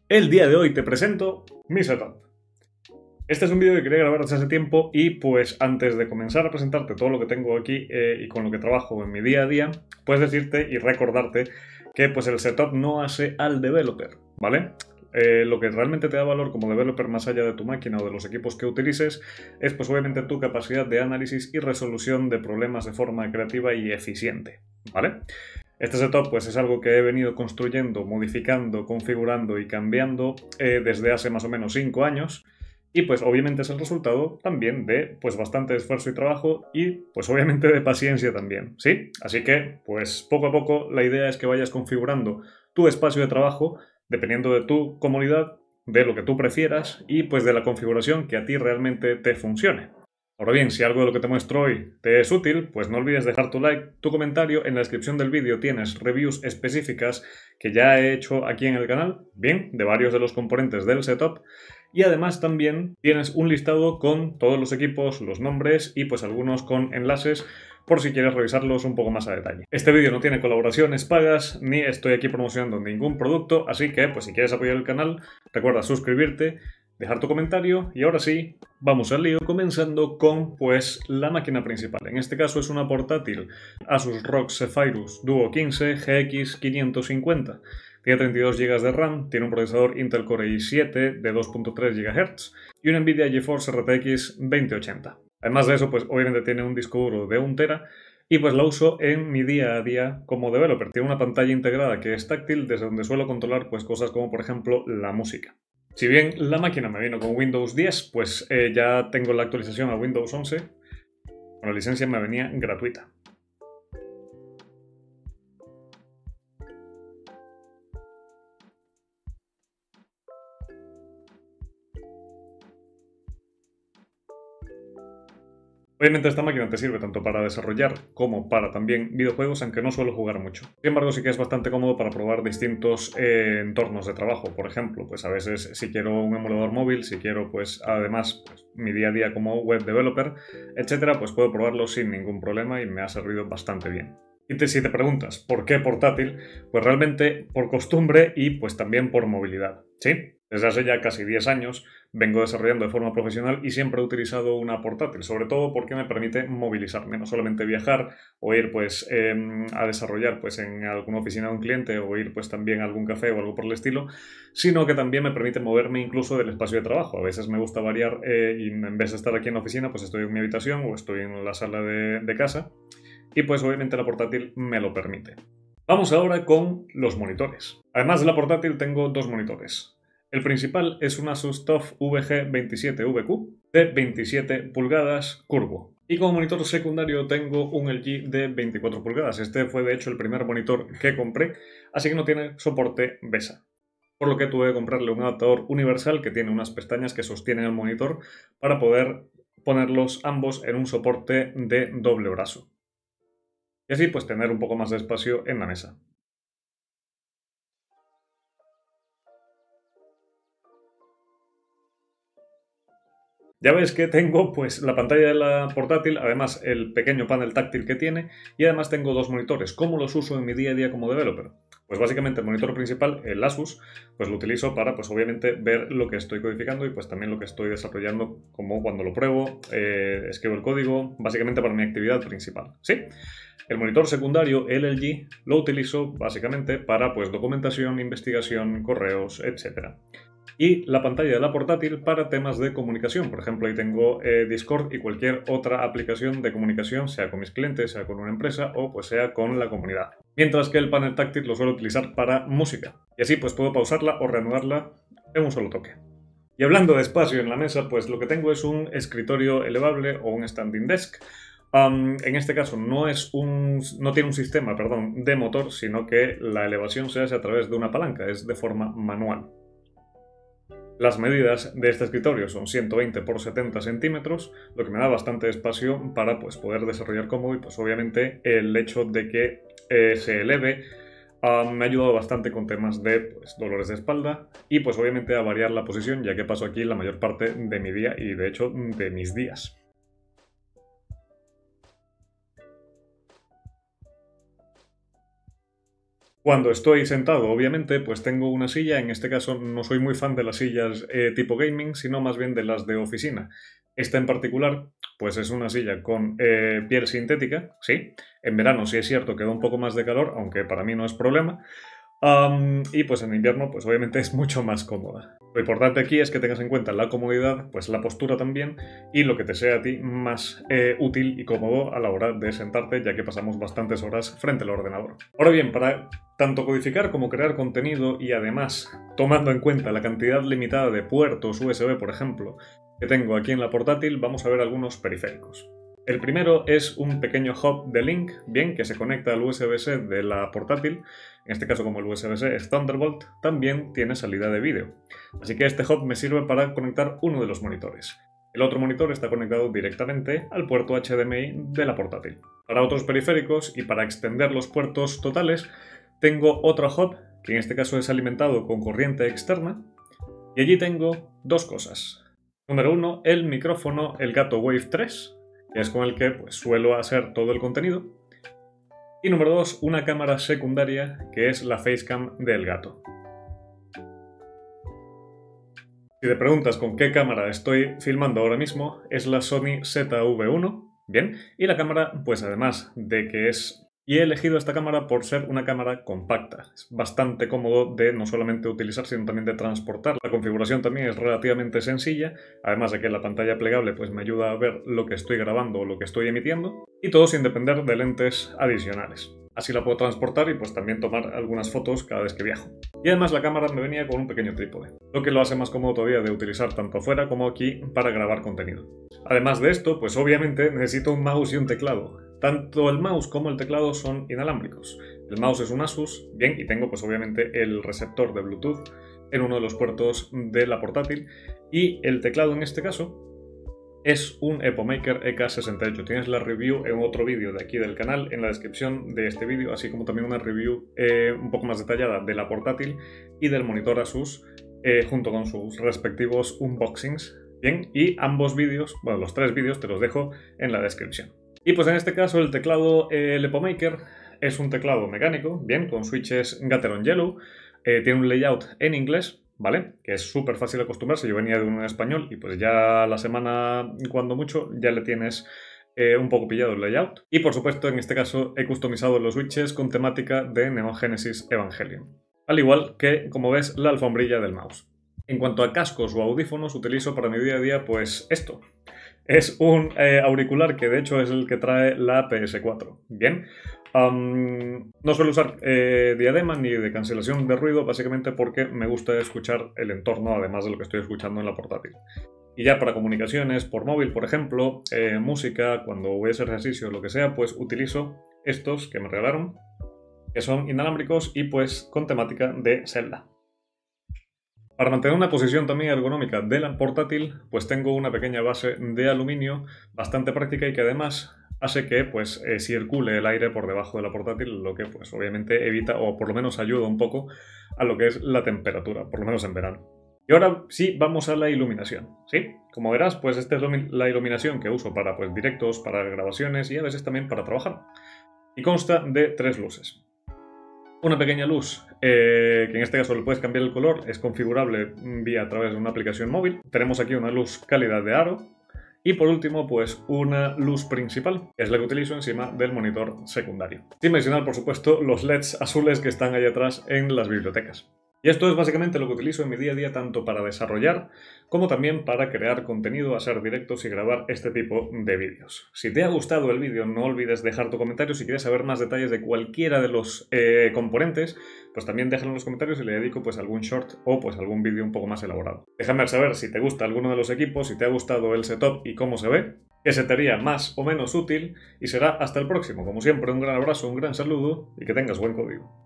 El día de hoy te presento mi setup. Este es un vídeo que quería grabar desde hace tiempo y pues antes de comenzar a presentarte todo lo que tengo aquí y con lo que trabajo en mi día a día, pues decirte y recordarte que pues el setup no hace al developer, ¿vale? Lo que realmente te da valor como developer más allá de tu máquina o de los equipos que utilices es pues obviamente tu capacidad de análisis y resolución de problemas de forma creativa y eficiente, ¿vale? Este setup pues, es algo que he venido construyendo, modificando, configurando y cambiando desde hace más o menos 5 años. Y pues obviamente es el resultado también de pues bastante esfuerzo y trabajo y pues obviamente de paciencia también, ¿sí? Así que pues poco a poco la idea es que vayas configurando tu espacio de trabajo dependiendo de tu comodidad, de lo que tú prefieras y pues de la configuración que a ti realmente te funcione. Ahora bien, si algo de lo que te muestro hoy te es útil, pues no olvides dejar tu like, tu comentario. En la descripción del vídeo tienes reviews específicas que ya he hecho aquí en el canal, bien, de varios de los componentes del setup. Y además también tienes un listado con todos los equipos, los nombres y pues algunos con enlaces por si quieres revisarlos un poco más a detalle. Este vídeo no tiene colaboraciones pagas ni estoy aquí promocionando ningún producto, así que pues si quieres apoyar el canal, recuerda suscribirte, dejar tu comentario y ahora sí, vamos al lío, comenzando con pues la máquina principal. En este caso es una portátil Asus ROG Zephyrus Duo 15 GX 550. Tiene 32 GB de RAM, tiene un procesador Intel Core i7 de 2.3 GHz y una Nvidia GeForce RTX 2080. Además de eso, pues obviamente tiene un disco duro de 1 TB y pues la uso en mi día a día como developer. Tiene una pantalla integrada que es táctil, desde donde suelo controlar pues cosas como por ejemplo la música. Si bien la máquina me vino con Windows 10, pues ya tengo la actualización a Windows 11. Con la licencia me venía gratuita. Obviamente esta máquina te sirve tanto para desarrollar como para también videojuegos, aunque no suelo jugar mucho. Sin embargo, sí que es bastante cómodo para probar distintos entornos de trabajo. Por ejemplo, pues a veces si quiero un emulador móvil, si quiero pues además pues, mi día a día como web developer, etcétera, pues puedo probarlo sin ningún problema y me ha servido bastante bien. Y si te preguntas por qué portátil, pues realmente por costumbre y pues también por movilidad, ¿sí? Desde hace ya casi 10 años vengo desarrollando de forma profesional y siempre he utilizado una portátil, sobre todo porque me permite movilizarme, no solamente viajar o ir pues a desarrollar pues en alguna oficina de un cliente o ir pues también a algún café o algo por el estilo, sino que también me permite moverme incluso del espacio de trabajo. A veces me gusta variar y en vez de estar aquí en la oficina pues estoy en mi habitación o estoy en la sala de casa y pues obviamente la portátil me lo permite. Vamos ahora con los monitores. Además de la portátil tengo dos monitores. El principal es un Asus TUF VG27VQ de 27 pulgadas curvo. Y como monitor secundario tengo un LG de 24 pulgadas. Este fue de hecho el primer monitor que compré, así que no tiene soporte BESA. Por lo que tuve que comprarle un adaptador universal que tiene unas pestañas que sostienen el monitor para poder ponerlos ambos en un soporte de doble brazo. Y así pues tener un poco más de espacio en la mesa. Ya ves que tengo pues la pantalla de la portátil, además el pequeño panel táctil que tiene y además tengo dos monitores. ¿Cómo los uso en mi día a día como developer? Pues básicamente el monitor principal, el Asus, pues lo utilizo para pues obviamente ver lo que estoy codificando y pues también lo que estoy desarrollando como cuando lo pruebo, escribo el código, básicamente para mi actividad principal, ¿sí? El monitor secundario, el LG, lo utilizo básicamente para pues documentación, investigación, correos, etc. Y la pantalla de la portátil para temas de comunicación. Por ejemplo, ahí tengo Discord y cualquier otra aplicación de comunicación, sea con mis clientes, sea con una empresa o pues sea con la comunidad. Mientras que el panel táctil lo suelo utilizar para música. Y así pues puedo pausarla o reanudarla en un solo toque. Y hablando de espacio en la mesa, pues lo que tengo es un escritorio elevable o un standing desk. En este caso no tiene un sistema, perdón, de motor, sino que la elevación se hace a través de una palanca, es de forma manual. Las medidas de este escritorio son 120 por 70 centímetros, lo que me da bastante espacio para pues, poder desarrollar cómodo y pues obviamente el hecho de que se eleve me ha ayudado bastante con temas de pues, dolores de espalda y pues obviamente a variar la posición, ya que paso aquí la mayor parte de mi día y de hecho de mis días. Cuando estoy sentado, obviamente, pues tengo una silla. En este caso no soy muy fan de las sillas tipo gaming, sino más bien de las de oficina. Esta en particular, pues es una silla con piel sintética, sí. En verano sí es cierto que da un poco más de calor, aunque para mí no es problema. Y pues en invierno, pues obviamente es mucho más cómoda. Lo importante aquí es que tengas en cuenta la comodidad, pues la postura también, y lo que te sea a ti más útil y cómodo a la hora de sentarte, ya que pasamos bastantes horas frente al ordenador. Ahora bien, para tanto codificar como crear contenido y además, tomando en cuenta la cantidad limitada de puertos USB, por ejemplo, que tengo aquí en la portátil, vamos a ver algunos periféricos. El primero es un pequeño hub de link, bien, que se conecta al USB-C de la portátil. En este caso, como el USB-C es Thunderbolt, también tiene salida de vídeo. Así que este hub me sirve para conectar uno de los monitores. El otro monitor está conectado directamente al puerto HDMI de la portátil. Para otros periféricos y para extender los puertos totales, tengo otro hub, que en este caso es alimentado con corriente externa, y allí tengo dos cosas. Número uno, el micrófono Elgato Wave 3, que es con el que pues, suelo hacer todo el contenido. Y número 2, una cámara secundaria, que es la Facecam de Elgato. Si te preguntas con qué cámara estoy filmando ahora mismo, es la Sony ZV-1, bien, y la cámara, pues además de que es... Y he elegido esta cámara por ser una cámara compacta. Es bastante cómodo de no solamente utilizar, sino también de transportar. La configuración también es relativamente sencilla, además de que la pantalla plegable pues me ayuda a ver lo que estoy grabando o lo que estoy emitiendo, y todo sin depender de lentes adicionales. Así la puedo transportar y pues también tomar algunas fotos cada vez que viajo. Y además la cámara me venía con un pequeño trípode, lo que lo hace más cómodo todavía de utilizar tanto afuera como aquí para grabar contenido. Además de esto, pues obviamente necesito un mouse y un teclado. Tanto el mouse como el teclado son inalámbricos. El mouse es un Asus, bien, y tengo pues obviamente el receptor de Bluetooth en uno de los puertos de la portátil, y el teclado en este caso es un Epomaker EK68. Tienes la review en otro vídeo de aquí del canal en la descripción de este vídeo, así como también una review un poco más detallada de la portátil y del monitor Asus junto con sus respectivos unboxings. Bien, y ambos vídeos, bueno, los tres vídeos te los dejo en la descripción. Y pues en este caso el teclado, el Epomaker, es un teclado mecánico, bien, con switches Gateron Yellow, tiene un layout en inglés, ¿vale? Que es súper fácil acostumbrarse. Yo venía de uno en español y pues ya la semana, cuando mucho, ya le tienes un poco pillado el layout. Y por supuesto, en este caso, he customizado los switches con temática de Neon Genesis Evangelion. Al igual que, como ves, la alfombrilla del mouse. En cuanto a cascos o audífonos, utilizo para mi día a día, pues esto. Es un auricular que de hecho es el que trae la PS4. Bien. No suelo usar diadema ni de cancelación de ruido, básicamente porque me gusta escuchar el entorno, además de lo que estoy escuchando en la portátil. Y ya para comunicaciones por móvil, por ejemplo, música, cuando voy a hacer ejercicio o lo que sea, pues utilizo estos que me regalaron, que son inalámbricos y pues con temática de Zelda. Para mantener una posición también ergonómica de la portátil, pues tengo una pequeña base de aluminio bastante práctica y que además hace que pues circule el aire por debajo de la portátil, lo que pues obviamente evita o por lo menos ayuda un poco a lo que es la temperatura, por lo menos en verano. Y ahora sí, vamos a la iluminación, ¿sí? Como verás, pues esta es la iluminación que uso para pues directos, para grabaciones y a veces también para trabajar. Y consta de tres luces. Una pequeña luz, que en este caso le puedes cambiar el color, es configurable vía a través de una aplicación móvil. Tenemos aquí una luz cálida de aro. Y por último, pues una luz principal, que es la que utilizo encima del monitor secundario. Sin mencionar, por supuesto, los LEDs azules que están ahí atrás en las bibliotecas. Y esto es básicamente lo que utilizo en mi día a día tanto para desarrollar como también para crear contenido, hacer directos y grabar este tipo de vídeos. Si te ha gustado el vídeo, no olvides dejar tu comentario. Si quieres saber más detalles de cualquiera de los componentes, pues también déjalo en los comentarios y le dedico pues algún short o pues algún vídeo un poco más elaborado. Déjame saber si te gusta alguno de los equipos, si te ha gustado el setup y cómo se ve, que se te haría más o menos útil, y será hasta el próximo. Como siempre, un gran abrazo, un gran saludo y que tengas buen código.